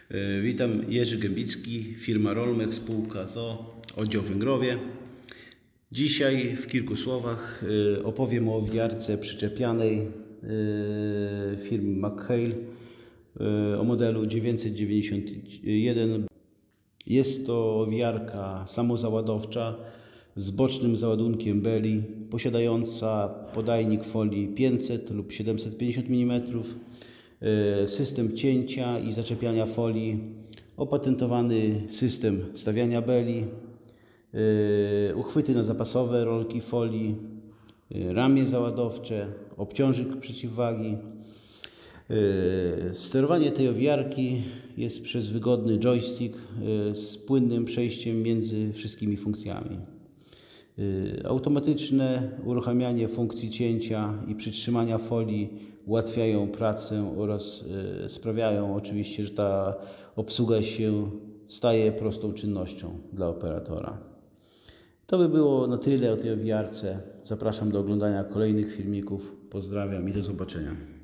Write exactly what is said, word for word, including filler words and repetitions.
Witam, Jerzy Gębicki, firma Rolmek, spółka z o o, oddział Węgrowie. Dzisiaj w kilku słowach opowiem o wiarce przyczepianej firmy McHale o modelu dziewięćset dziewięćdziesiąt jeden. Jest to wiarka samozaładowcza z bocznym załadunkiem beli, posiadająca podajnik folii pięćset lub siedemset pięćdziesiąt milimetrów, system cięcia i zaczepiania folii, opatentowany system stawiania beli, uchwyty na zapasowe rolki folii, ramię załadowcze, obciążnik przeciwwagi. Sterowanie tej owiarki jest przez wygodny joystick z płynnym przejściem między wszystkimi funkcjami. Automatyczne uruchamianie funkcji cięcia i przytrzymania folii ułatwiają pracę oraz sprawiają oczywiście, że ta obsługa się staje prostą czynnością dla operatora. To by było na tyle o tej owiarce. Zapraszam do oglądania kolejnych filmików. Pozdrawiam i do zobaczenia.